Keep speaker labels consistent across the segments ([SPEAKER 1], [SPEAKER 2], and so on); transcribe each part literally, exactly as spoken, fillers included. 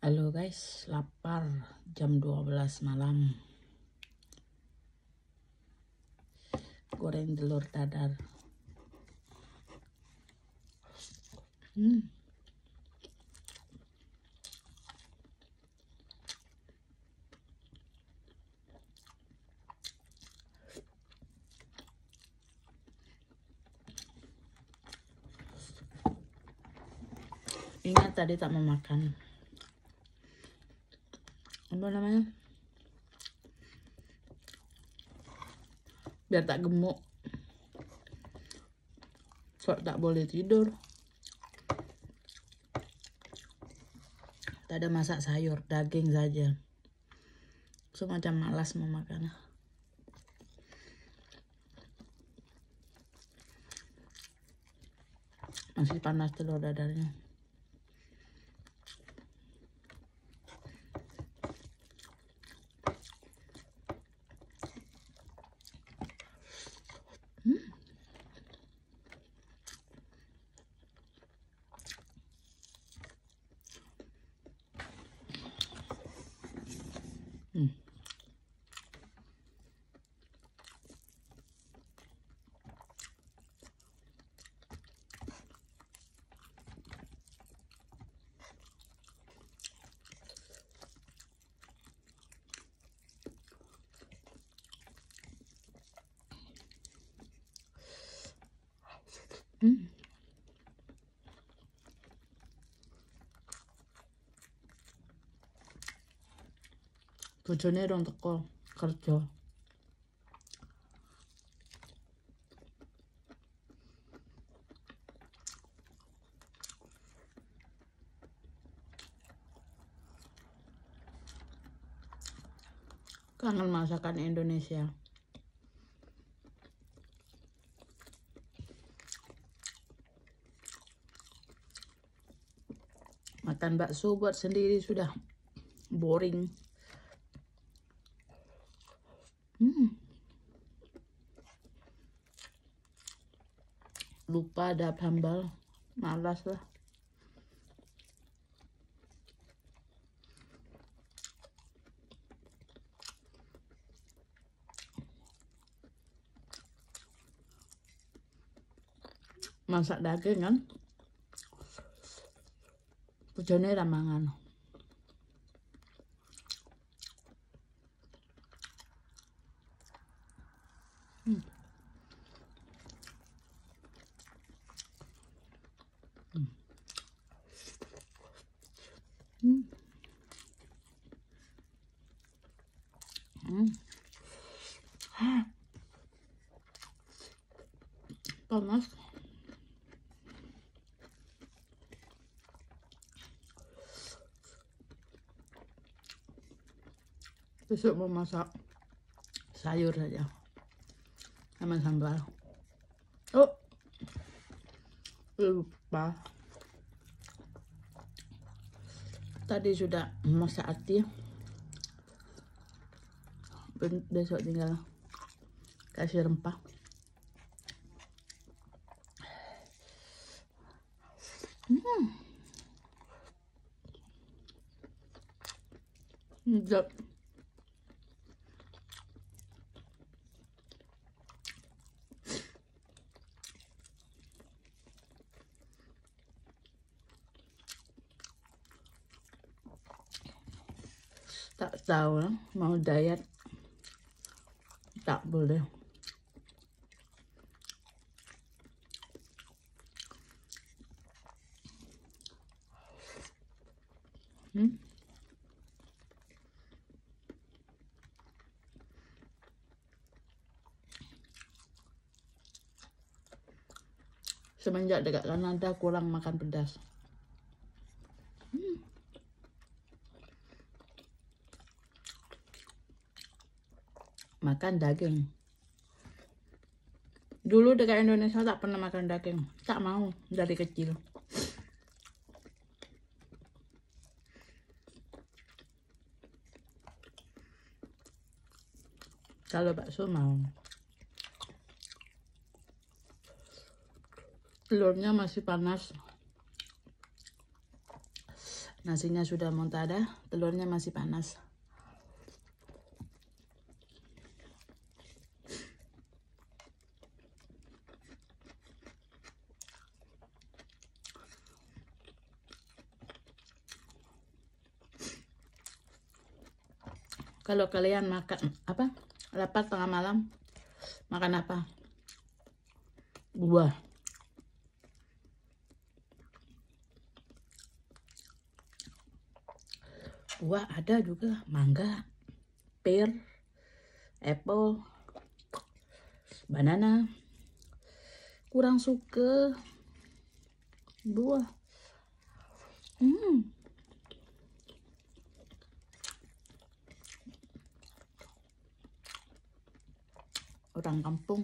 [SPEAKER 1] Halo guys, lapar jam dua belas malam. Goreng telur dadar. Hmm. Ingat tadi tak mau makan. Apa namanya? Biar tak gemuk. Kok tak boleh tidur. Tak ada masak sayur, daging saja. Semacam malas mau makan. Masih panas telur dadarnya. Hmm. Hmm. Hmm. Bojone dong teko kerja. Kangen masakan Indonesia. Makan bakso buat sendiri sudah boring. Hmm. Lupa ada sambal, malas lah. Masak daging kan, bojone ramangan. Hmm. Hmm. Hmm. Hmm. Hah. Panas. Besok mau masak sayur saja sama sambal. Oh, lupa. Tadi sudah masak ati. Besok tinggal kasih rempah. Hmm. Sedap. Tak tahu lah, mau diet tak boleh. Hmm? Semenjak dekat Kanada kurang makan pedas. Hmm. Makan daging. Dulu dekat Indonesia tak pernah makan daging. Tak mau dari kecil. Kalau bakso mau. Telurnya masih panas. Nasinya sudah montada, telurnya masih panas. Kalau kalian makan apa? Lapar tengah malam, makan apa? Buah. Buah ada juga, mangga, pear, apple, banana. Kurang suka buah. Hmm. Orang kampung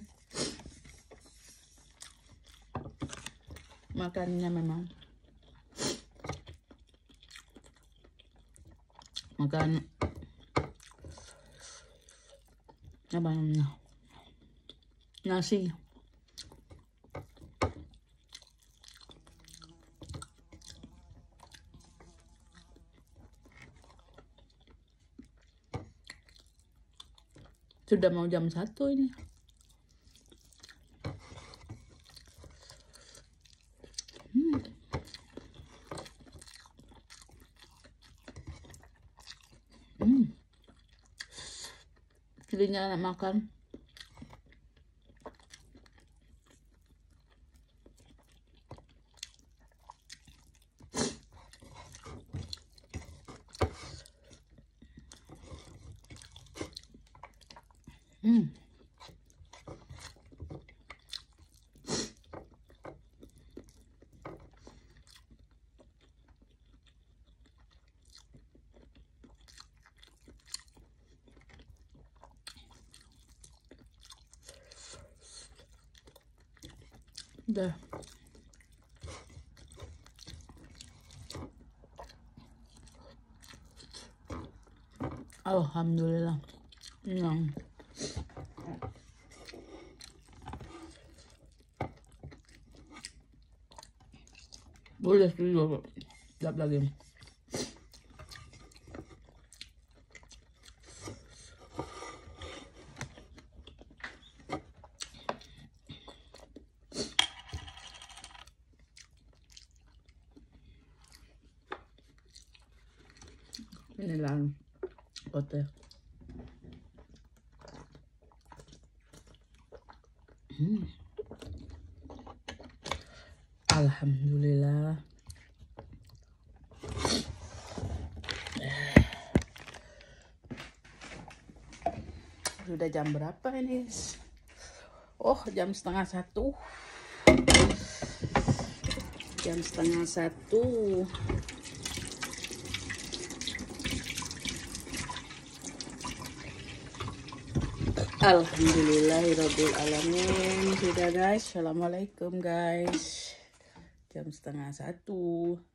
[SPEAKER 1] makannya memang makan apa namanya, nasi. Sudah mau jam satu ini. Hmm. Hmm. Jadinya anak makan. Hmm. Udah. Alhamdulillah. Kenyang. Boleh dulu, sedap lagi. Ini lah hotel. Hmm. Alhamdulillah. Sudah jam berapa ini? Oh, jam setengah satu. Jam setengah satu. Alhamdulillahirabbil alamin. Sudah guys, assalamualaikum guys. Jam setengah satu.